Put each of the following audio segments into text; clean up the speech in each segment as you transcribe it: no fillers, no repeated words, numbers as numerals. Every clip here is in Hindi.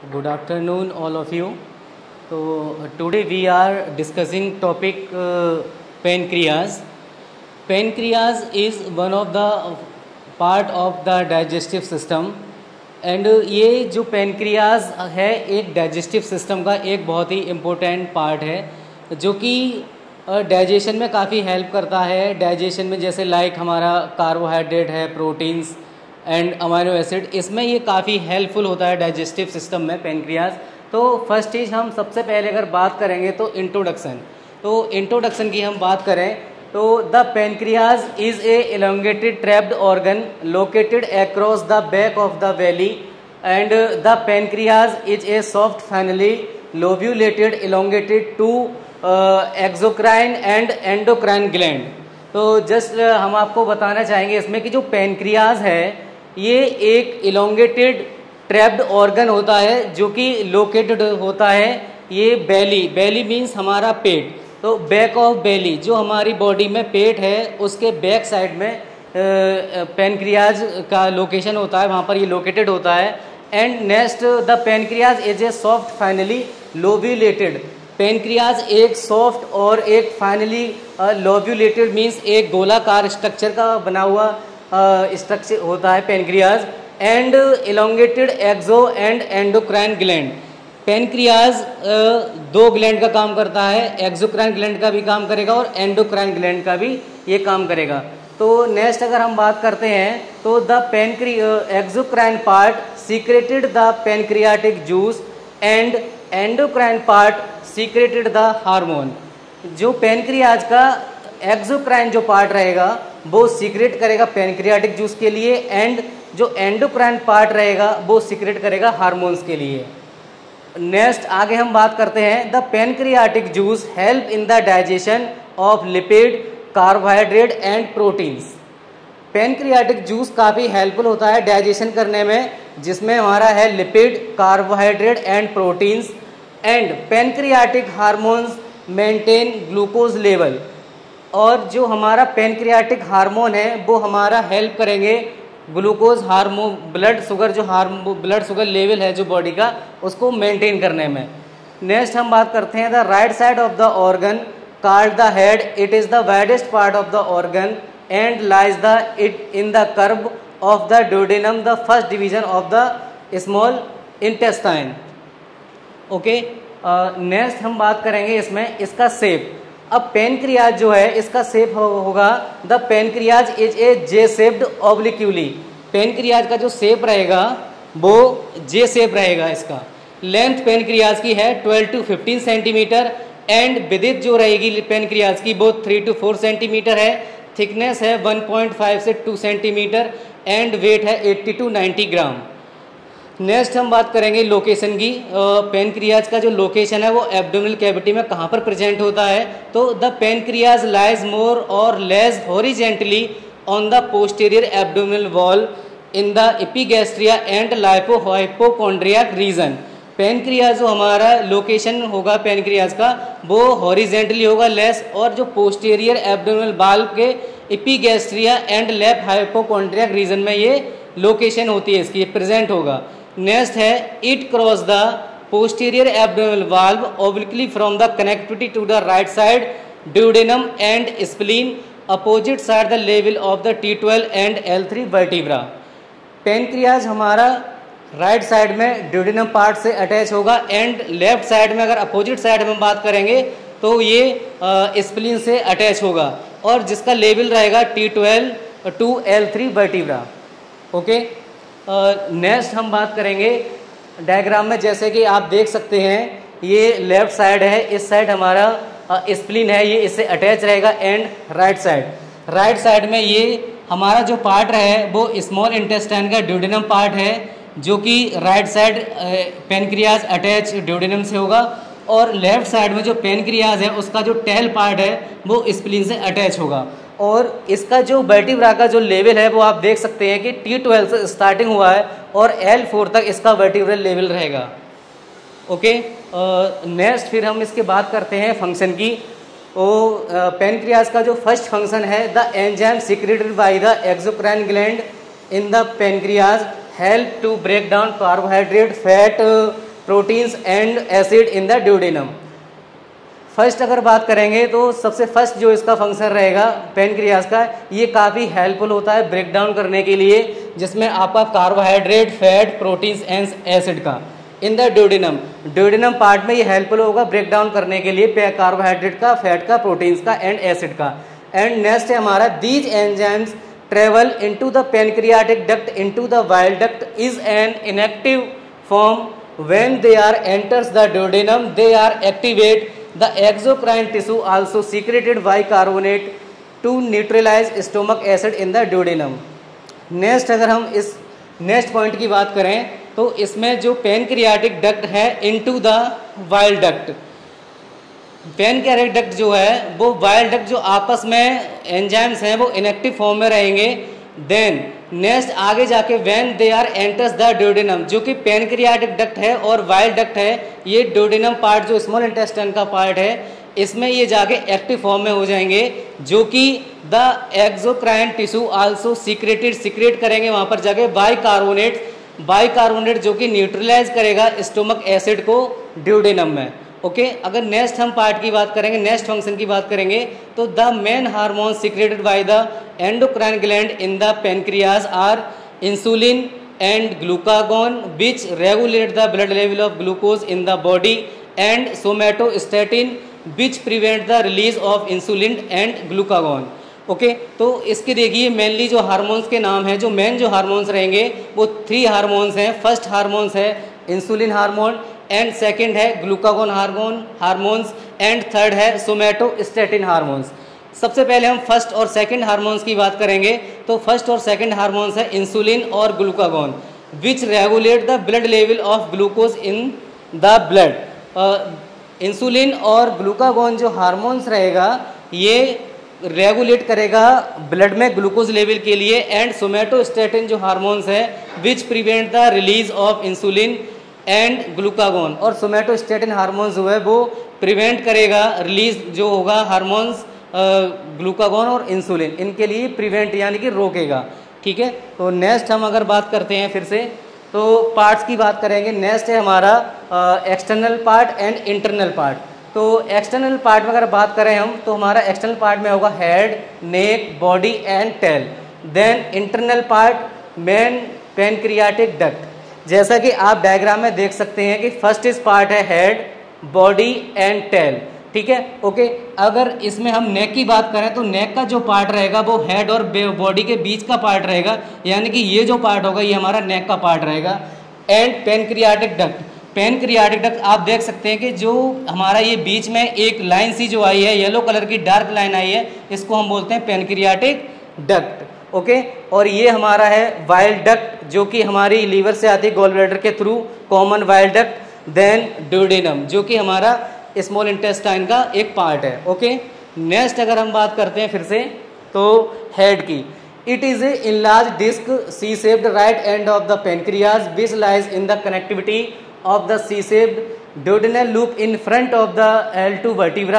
Good afternoon, all of you. So today we are discussing topic pancreas. Pancreas is one of the part of the digestive system and ये जो पेनक्रियाज है एक डाइजेस्टिव सिस्टम का एक बहुत ही इम्पोर्टेंट पार्ट है जो कि डाइजेशन में काफ़ी हेल्प करता है। डाइजेशन में जैसे लाइक हमारा कार्बोहाइड्रेट है, प्रोटीन्स एंड अमाइनो एसिड, इसमें ये काफ़ी हेल्पफुल होता है डाइजेस्टिव सिस्टम में पेनक्रियाज। तो फर्स्ट चीज़ हम सबसे पहले अगर बात करेंगे तो इंट्रोडक्शन की हम बात करें तो the pancreas is a elongated trapped organ located across the back of the belly and the pancreas is a soft finely lobulated elongated to exocrine and endocrine gland। तो जस्ट हम आपको बताना चाहेंगे इसमें कि जो पेनक्रियाज है ये एक elongated ट्रैप्ड ऑर्गन होता है जो कि लोकेटेड होता है ये बेली मीन्स हमारा पेट। तो बैक ऑफ बेली जो हमारी बॉडी में पेट है उसके बैक साइड में पेनक्रियाज का लोकेशन होता है, वहाँ पर ये लोकेटेड होता है। And next the pancreas is a soft finely lobulated. Pancreas एक सॉफ्ट और एक फाइनली लोब्यूलेटेड मीन्स एक गोलाकार स्ट्रक्चर का बना हुआ स्ट्रक्चर होता है pancreas. And elongated exo and endocrine gland. Pancreas दो ग्लैंड का काम करता है, एक्सोक्राइन ग्लैंड का भी काम करेगा और एंडोक्राइन ग्लैंड का भी ये काम करेगा। तो नेक्स्ट अगर हम बात करते हैं तो the exocrine part secreted the pancreatic juice and endocrine part secreted the hormone. जो पेनक्रियाज का एक्सोक्राइन जो पार्ट रहेगा वो सीक्रेट करेगा पेनक्रियाटिक जूस के लिए एंड जो एंडोक्राइन पार्ट रहेगा वो सीक्रेट करेगा हार्मोन्स के लिए। नेक्स्ट आगे हम बात करते हैं the pancreatic juice help in the digestion of lipid, carbohydrate and proteins. Pancreatic juice काफ़ी हेल्पफुल होता है डाइजेशन करने में जिसमें हमारा है lipid, carbohydrate and proteins. And pancreatic hormones maintain glucose level. और जो हमारा पेनक्रियाटिक हार्मोन है वो हमारा हेल्प करेंगे glucose hormone, blood sugar level है जो बॉडी का उसको मेंटेन करने में। नेक्स्ट हम बात करते हैं the right side of the organ called the head. It is the widest part of the organ and lies the it in the curve of the duodenum, the first division of the small intestine. Okay, next हम बात करेंगे इसमें इसका शेप। अब पेनक्रियाज जो है इसका शेप होगा the pancreas is a J shaped obliquely. Pancreas का जो शेप रहेगा वो जे शेप रहेगा। इसका लेंथ पेनक्रियाज की है 12 to 15 सेंटीमीटर एंड विड्थ जो रहेगी पेनक्रियाज की वो 3 to 4 सेंटीमीटर है। थिकनेस है 1.5 से 2 सेंटीमीटर एंड वेट है 80 to 90 ग्राम। नेक्स्ट हम बात करेंगे लोकेशन की। पेनक्रियाज का जो लोकेशन है वो एब्डोमिनल कैविटी में कहाँ पर प्रेजेंट होता है तो the pancreas lies more or less horizontally on the posterior abdominal wall in the epigastria and hypochondriac region. Pancreas जो हमारा लोकेशन होगा पेनक्रियाज का वो हॉरिजेंटली होगा लेस, और जो पोस्टीरियर एब्डोमिनल वॉल के एपिगैस्ट्रिया एंड हाइपोकोंड्रियाक रीजन में ये लोकेशन होती है इसकी, प्रेजेंट होगा। नेक्स्ट है it cross the posterior abdominal valve obliquely from the connectivity to the right side duodenum and spleen opposite side the level of the T12 and L3 vertebra. Pancreas हमारा राइट साइड में ड्यूडेनम पार्ट से अटैच होगा एंड लेफ्ट साइड में अगर अपोजिट साइड में बात करेंगे तो ये स्प्लीन से अटैच होगा और जिसका लेवल रहेगा T12 to L3 vertebra. Okay, next हम बात करेंगे डायग्राम में। जैसे कि आप देख सकते हैं ये लेफ्ट साइड है, इस साइड हमारा स्प्लीन है, ये इससे अटैच रहेगा एंड राइट साइड में ये हमारा जो पार्ट है वो स्मॉल इंटेस्टाइन का ड्यूडेनम पार्ट है जो कि right side pancreas attach duodenum से होगा और लेफ्ट साइड में जो पेनक्रियाज है उसका जो टेल पार्ट है वो स्प्लीन से अटैच होगा। और इसका जो वर्टिब्रा का जो लेवल है वो आप देख सकते हैं कि T12 से स्टार्टिंग हुआ है और L4 तक इसका वर्टिब्रल लेवल रहेगा। ओके, नेक्स्ट फिर हम इसके बात करते हैं फंक्शन की। पेनक्रियाज का जो फर्स्ट फंक्शन है the enzyme secreted by the exocrine gland in the pancreas help to break down carbohydrate, fat proteins and acid in the duodenum. First अगर बात करेंगे तो सबसे फर्स्ट जो इसका फंक्शन रहेगा पैनक्रियाज का, ये काफ़ी हेल्पफुल होता है ब्रेक डाउन करने के लिए, जिसमें आपका carbohydrate, fat, proteins and acid का in the duodenum. Duodenum part में ये हेल्पफुल होगा ब्रेक डाउन करने के लिए कार्बोहाइड्रेट का, फैट का, प्रोटीन्स का एंड एसिड का। एंड नेक्स्ट है हमारा these enzymes travel into the pancreatic duct into the bile duct is an inactive form when they are enters the duodenum they are activate the exocrine tissue also secreted bicarbonate to neutralize stomach acid in the duodenum। Next अगर हम इस नेक्स्ट पॉइंट की बात करें तो इसमें जो पैनक्रियाटिक डक्ट है into the bile duct, pancreatic duct जो है वो बाइल डक्ट जो आपस में एंजाइम्स हैं वो इनएक्टिव फॉर्म में रहेंगे। देन नेक्स्ट आगे जाके when they are enters the duodenum, जो कि पैनक्रियाटिक डक्ट है और बाइल डक्ट है, ये ड्यूडेनम पार्ट जो स्मॉल इंटेस्टाइन का पार्ट है इसमें ये जाके एक्टिव फॉर्म में हो जाएंगे, जो कि the exocrine tissue also secrete करेंगे वहां पर जाके बाइकार्बोनेट जो कि न्यूट्रलाइज करेगा स्टोमक एसिड को ड्यूडेनम में। ओके अगर नेक्स्ट हम पार्ट की बात करेंगे, नेक्स्ट फंक्शन की बात करेंगे तो the main hormone secreted by the endocrine gland in the pancreas are insulin and glucagon which regulate the blood level of glucose in the body and somatostatin which prevent the release of insulin and glucagon. Okay तो इसके देखिए मेनली जो हार्मोन्स के नाम हैं, जो मेन जो हार्मोन्स रहेंगे वो 3 हार्मोन्स हैं। फर्स्ट हार्मोन्स है इंसुलिन हार्मोन एंड सेकंड है ग्लूकागोन हार्मोन्स एंड थर्ड है सोमेटोस्टेटिन हार्मोन्स। सबसे पहले हम फर्स्ट और सेकंड हार्मोन्स की बात करेंगे तो फर्स्ट और सेकंड हार्मोन्स है इंसुलिन और glucagon which regulate the blood level of glucose in the blood. Insulin और ग्लूकागोन जो हार्मोन्स रहेगा ये रेगुलेट करेगा ब्लड में ग्लूकोज लेवल के लिए, एंड सोमेटोस्टेटिन जो हार्मोन्स है which prevent the release of insulin and glucagon, और सोमेटोस्टेटिन हार्मोन्स जो है वो प्रिवेंट करेगा रिलीज जो होगा हार्मोन्स ग्लूकागोन और इंसुलिन, इनके लिए प्रिवेंट यानी कि रोकेगा। ठीक है तो नेक्स्ट हम अगर बात करते हैं फिर से तो पार्ट्स की बात करेंगे। नेक्स्ट है हमारा external part and internal part. तो एक्सटर्नल पार्ट में अगर बात करें हम तो हमारा एक्सटर्नल पार्ट में होगा head, neck, body and tail. Then internal part main pancreatic duct. जैसा कि आप डायग्राम में देख सकते हैं कि फर्स्ट इस पार्ट है हेड, बॉडी एंड टेल। ठीक है ओके अगर इसमें हम नेक की बात करें तो नेक का जो पार्ट रहेगा वो हेड और बॉडी के बीच का पार्ट रहेगा, यानी कि ये जो पार्ट होगा ये हमारा नेक का पार्ट रहेगा। And pancreatic duct, pancreatic duct आप देख सकते हैं कि जो हमारा ये बीच में एक लाइन सी जो आई है येलो कलर की डार्क लाइन आई है, इसको हम बोलते हैं पैनक्रियाटिक डक्ट। ओके और ये हमारा है वाइल डक्ट जो कि हमारी लीवर से आती है गॉल ब्लैडर के through, common bile duct. Then duodenum जो कि हमारा स्मॉल इंटेस्टाइन का एक पार्ट है। ओके नेक्स्ट अगर हम बात करते हैं फिर से तो हेड की, it is a enlarge disc C shaped right end of the pancreas which lies in the connectivity of the C-shaped duodenal loop in front of the L2 vertebra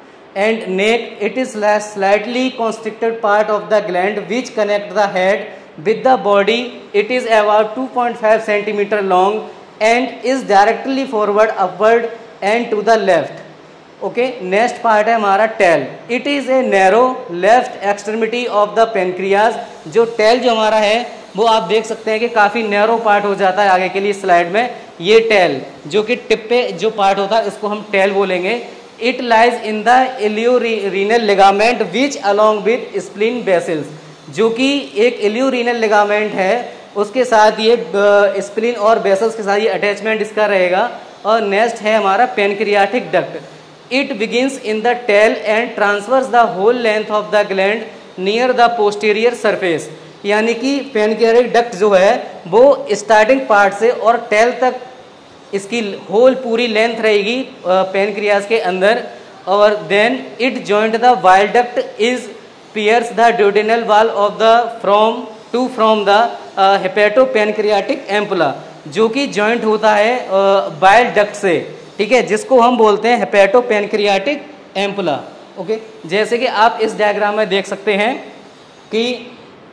and neck. It is slightly constricted part of the gland which connect the head with the body. It is about 2.5 centimeter long and is directly forward, upward and to the left. Okay, next part है हमारा tail. It is a narrow left extremity of the pancreas. जो tail जो हमारा है वो आप देख सकते हैं कि काफ़ी नैरो पार्ट हो जाता है आगे के लिए स्लाइड में। ये टेल जो कि टिप पे जो पार्ट होता है इसको हम टेल बोलेंगे। It lies in the ileorenal ligament which along with spleen vessels, जो कि एक इलियोरीनल लिगामेंट है उसके साथ ये स्प्लीन और वेसल्स के साथ ये अटैचमेंट इसका रहेगा। और नेक्स्ट है हमारा pancreatic duct. It begins in the tail and transfers the whole length of the gland near the posterior surface, यानी कि पैनक्रियाटिक डक्ट जो है वो स्टार्टिंग पार्ट से और टेल तक इसकी होल पूरी लेंथ रहेगी पैनक्रियाज के अंदर। और then it joint the bile duct is pierce the duodenal wall of the from the hepatopancreatic ampulla, जो कि जॉइंट होता है बाइल डक्ट से। ठीक है जिसको हम बोलते हैं हेपेटोपैनक्रियाटिक एम्पुला। ओके जैसे कि आप इस डायग्राम में देख सकते हैं कि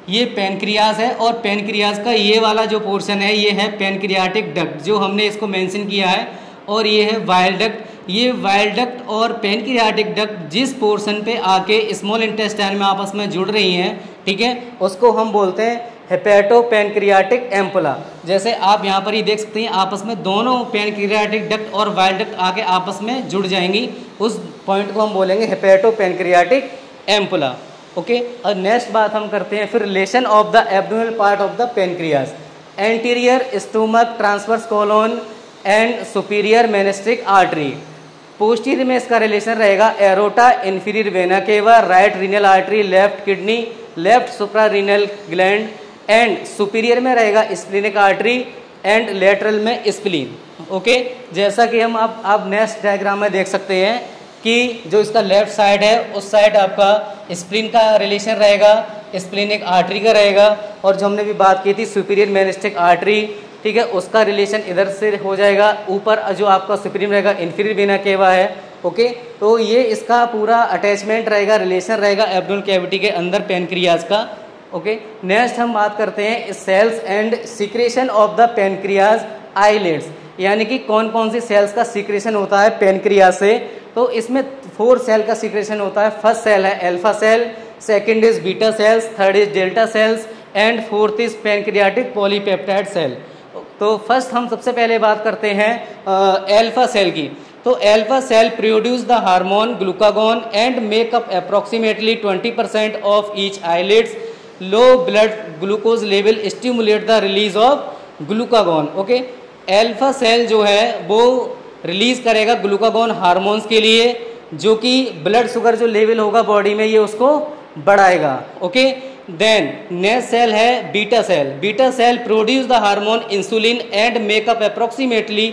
ये पैनक्रियाज है और पैनक्रियाज का ये वाला जो पोर्शन है ये है पैनक्रियाटिक डक्ट जो हमने इसको मेंशन किया है, और ये है वाइल डक्ट। ये वाइल डक्ट और पैनक्रियाटिक डक्ट जिस पोर्शन पे आके स्मॉल इंटेस्टाइन में आपस में जुड़ रही हैं, ठीक है, उसको हम बोलते हैं हेपेटो पैनक्रियाटिक एम्पुला। जैसे आप यहाँ पर ही देख सकते हैं आपस में दोनों पैनक्रियाटिक डक्ट और वाइल डक्ट आके आपस में जुड़ जाएंगी, उस पॉइंट को हम बोलेंगे हेपेटो पैनक्रियाटिक एम्पुला। ओके, और नेक्स्ट बात हम करते हैं फिर relation of the abdominal part of the pancreas, anterior stomach, transverse colon and superior mesenteric artery. Posterior में इसका रिलेशन रहेगा aorta, inferior vena cava, right renal artery, left kidney, left suprarenal gland, and superior में रहेगा स्प्लीनिक आर्टरी एंड लेटरल में स्प्लीन। ओके, जैसा कि हम आप नेक्स्ट डायग्राम में देख सकते हैं कि जो इसका लेफ्ट साइड है उस साइड आपका स्प्लीन का रिलेशन रहेगा, स्प्लीनिक आर्टरी का रहेगा, और जो हमने भी बात की थी सुपीरियर मेनिस्टिक आर्टरी, ठीक है, उसका रिलेशन इधर से हो जाएगा। ऊपर जो आपका सुपीरियर रहेगा इंफीरियर वेना केवा है। ओके, तो ये इसका पूरा अटैचमेंट रहेगा, रिलेशन रहेगा एब्डोमिनल कैविटी के अंदर पैनक्रियाज का। ओके, नेक्स्ट हम बात करते हैं cells and secretion of the pancreas islets, यानी कि कौन कौन सी सेल्स का सीक्रेशन होता है पैनक्रियाज से। तो इसमें 4 सेल का सीक्रेशन होता है। फर्स्ट सेल है alpha cell, second is beta cells, third is delta cells and fourth is pancreatic polypeptide cell. तो फर्स्ट हम सबसे पहले बात करते हैं अल्फा सेल की। तो alpha cell produce the hormone glucagon and make up approximately 20% of each islets. Low blood glucose level stimulate the release of glucagon. Okay, alpha cell जो है वो रिलीज करेगा ग्लूकागोन हार्मोन्स के लिए, जो कि ब्लड शुगर जो लेवल होगा बॉडी में ये उसको बढ़ाएगा। ओके, देन नेक्स्ट सेल है beta cell. Beta cell produce the hormone insulin and make up approximately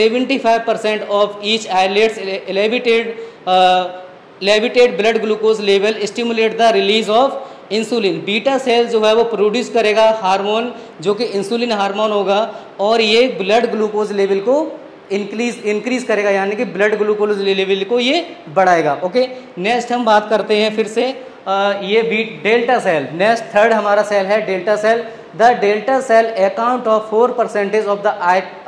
75% of each islets. Elevated blood glucose level stimulate the release of insulin. Beta cell जो है वो प्रोड्यूस करेगा हार्मोन जो कि इंसुलिन हार्मोन होगा, और ये ब्लड ग्लूकोज लेवल को इंक्रीज करेगा, यानी कि ब्लड ग्लूकोज लेवल को ये बढ़ाएगा। ओके, नेक्स्ट हम बात करते हैं फिर से ये डेल्टा सेल। नेक्स्ट थर्ड हमारा सेल है delta cell. The delta cell account of 4% of the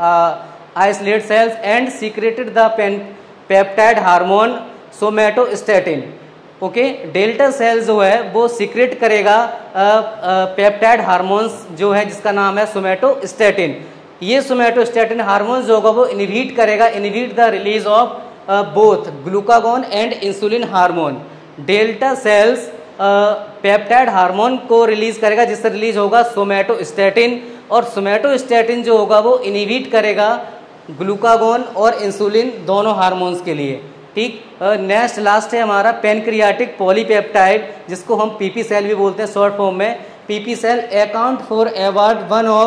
isolate cells and secreted the peptide hormone somatostatin. Okay, delta cell जो है वो सीक्रेट करेगा पेप्टाइड हार्मोन्स जो है जिसका नाम है सोमेटोस्टेटिन। ये सोमेटोस्टेटिन हार्मोन जो होगा वो इनहिबिट करेगा, inhibit the release of both glucagon and insulin hormone. Delta cells peptide hormone को रिलीज करेगा जिससे रिलीज होगा सोमेटोस्टेटिन, और सोमेटोस्टेटिन जो होगा वो इनहिबिट करेगा ग्लूकागोन और इंसुलिन दोनों हार्मोन्स के लिए। ठीक, नेक्स्ट लास्ट है हमारा पैनक्रियाटिक पॉलीपेप्टाइड, जिसको हम पीपी सेल भी बोलते हैं शॉर्ट फॉर्म में। PP cell account for about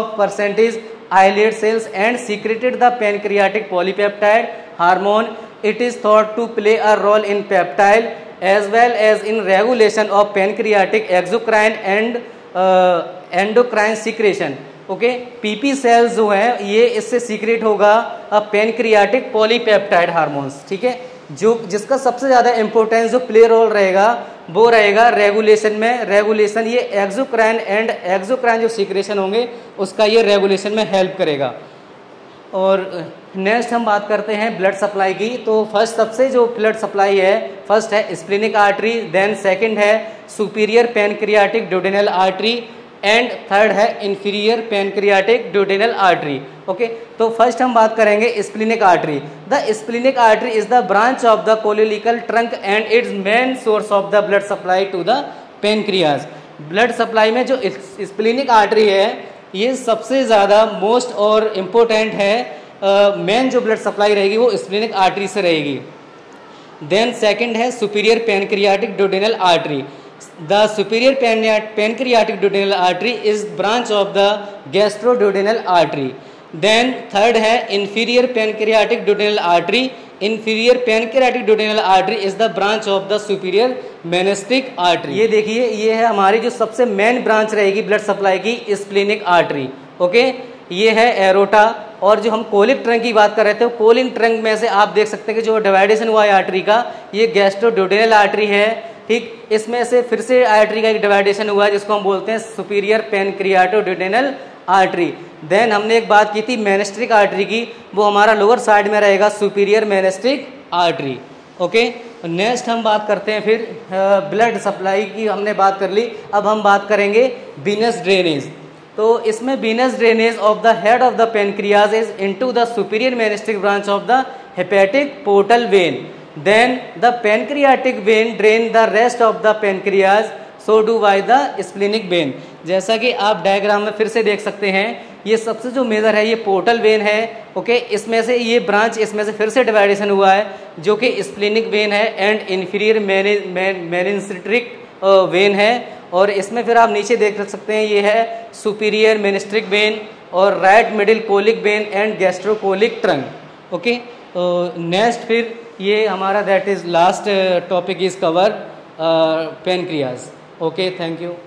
1% islet cells and secreted the pancreatic polypeptide hormone. It is thought to play a role in peptide as well as in regulation of pancreatic exocrine and endocrine secretion. Okay, PP cells जो है ये इससे सीक्रेट होगा पैनक्रियाटिक पॉलीपेप्टाइड हार्मोन्स। ठीक है, जो जिसका सबसे ज्यादा इंपॉर्टेंस जो प्ले रोल रहेगा वो रहेगा रेगुलेशन में। रेगुलेशन ये एक्सोक्राइन जो सीक्रेशन होंगे उसका ये रेगुलेशन में हेल्प करेगा। और नेक्स्ट हम बात करते हैं ब्लड सप्लाई की। तो फर्स्ट सबसे जो ब्लड सप्लाई है फर्स्ट है स्प्लीनिक आर्टरी, देन सेकंड है superior pancreatic duodenal artery and third है inferior pancreatic duodenal artery. Okay, तो फर्स्ट हम बात करेंगे splenic artery. The splenic artery is the branch of the coeliac trunk and its main source of the blood supply to the pancreas. Blood supply में जो स्प्लीनिक आर्टरी है ये सबसे ज़्यादा मोस्ट और इम्पोर्टेंट है, मेन जो ब्लड सप्लाई रहेगी वो स्प्लीनिक आर्टरी से रहेगी। देन सेकंड है superior pancreatic duodenal artery. The superior pancreatic duodenal artery is branch of the gastroduodenal artery. Then third है inferior pancreatic duodenal artery. Inferior pancreatic duodenal artery is the branch of the superior menistic artery. ये देखिए ये है हमारी जो सबसे मेन ब्रांच रहेगी ब्लड सप्लाई की स्प्लीनिक आर्टरी। ओके, ये है एरोटा। और जो हम कोलिक ट्रंक की बात कर रहे थे कोलिक ट्रंक में से आप देख सकते हैं कि जो डिवाइडेशन हुआ है आर्टरी का ये गैस्ट्रोड्यूडेनल आर्टरी है, ठीक, इसमें से फिर से आर्टरी का एक डिवाइडेशन हुआ है जिसको हम बोलते हैं सुपीरियर पेनक्रियाटोड्यूडेनल आर्टरी। देन हमने एक बात की थी मेनिस्ट्रिक आर्टरी की, वो हमारा लोअर साइड में रहेगा superior mesenteric artery. Okay, next हम बात करते हैं फिर ब्लड सप्लाई की हमने बात कर ली। अब हम बात करेंगे वीनस ड्रेनेज। तो इसमें venous drainage of the head of the pancreas is into the superior mesenteric branch of the hepatic portal vein, then the pancreatic vein drain the rest of the pancreas, so do by the splenic vein. जैसा कि आप डायग्राम में फिर से देख सकते हैं, ये सबसे जो मेजर है ये पोर्टल वेन है। ओके, इसमें से ये ब्रांच इसमें से फिर से डिवाइडेशन हुआ है जो कि स्प्लिनिक वेन है एंड इन्फीरियर मेनिस्ट्रिक वेन है। और इसमें फिर आप नीचे देख सकते हैं ये है सुपीरियर मेनिस्ट्रिक वेन और right middle colic vein and gastrocolic trunk. Okay, next फिर ये हमारा that is last topic is cover pancreas. Okay, thank you.